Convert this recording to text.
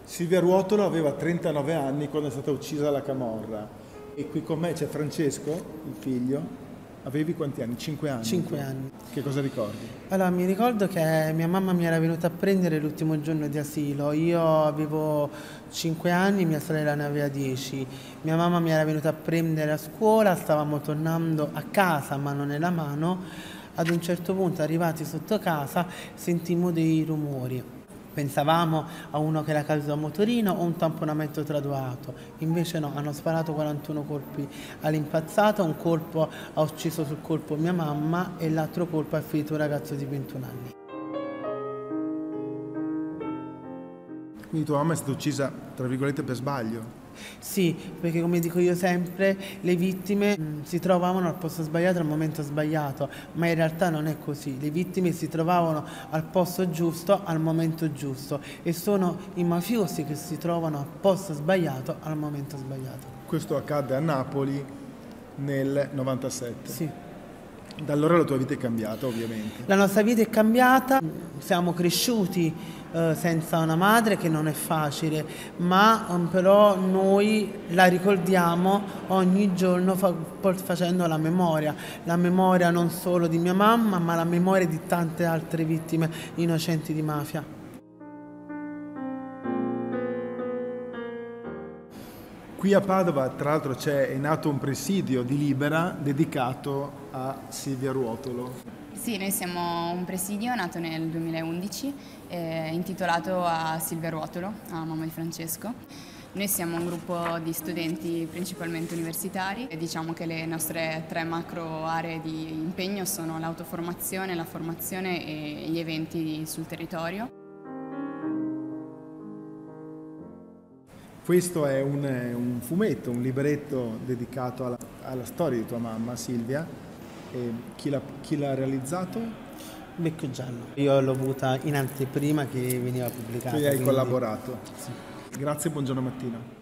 Silvia Ruotolo aveva 39 anni quando è stata uccisa dalla camorra e qui con me c'è Francesco, il figlio. Avevi quanti anni? 5 anni? 5 anni. Che cosa ricordi? Allora, mi ricordo che mia mamma mi era venuta a prendere l'ultimo giorno di asilo. Io avevo 5 anni, mia sorella ne aveva 10. Mia mamma mi era venuta a prendere a scuola, stavamo tornando a casa, mano nella mano. Ad un certo punto, arrivati sotto casa, sentimmo dei rumori. Pensavamo a uno che era caduto a motorino o un tamponamento traduato, invece no, hanno sparato 41 colpi all'impazzato, un colpo ha ucciso sul colpo mia mamma e l'altro colpo ha ferito un ragazzo di 21 anni. Quindi tua mamma è stata uccisa, tra virgolette, per sbaglio? Sì, perché come dico io sempre, le vittime si trovavano al posto sbagliato al momento sbagliato, ma in realtà non è così. Le vittime si trovavano al posto giusto al momento giusto e sono i mafiosi che si trovano al posto sbagliato al momento sbagliato. Questo accadde a Napoli nel 97. Sì. Da allora la tua vita è cambiata, ovviamente. La nostra vita è cambiata, siamo cresciuti senza una madre, che non è facile, ma però noi la ricordiamo ogni giorno facendo la memoria non solo di mia mamma, ma la memoria di tante altre vittime innocenti di mafia. Qui a Padova, tra l'altro, è nato un presidio di Libera dedicato a Silvia Ruotolo. Sì, noi siamo un presidio nato nel 2011, intitolato a Silvia Ruotolo, a mamma di Francesco. Noi siamo un gruppo di studenti principalmente universitari e diciamo che le nostre 3 macro aree di impegno sono l'autoformazione, la formazione e gli eventi sul territorio. Questo è un fumetto, un libretto dedicato alla storia di tua mamma, Silvia. E chi l'ha realizzato? Becco Giallo. Io l'ho avuta in anteprima che veniva pubblicata. Tu hai collaborato. Sì. Grazie, buongiorno Martina.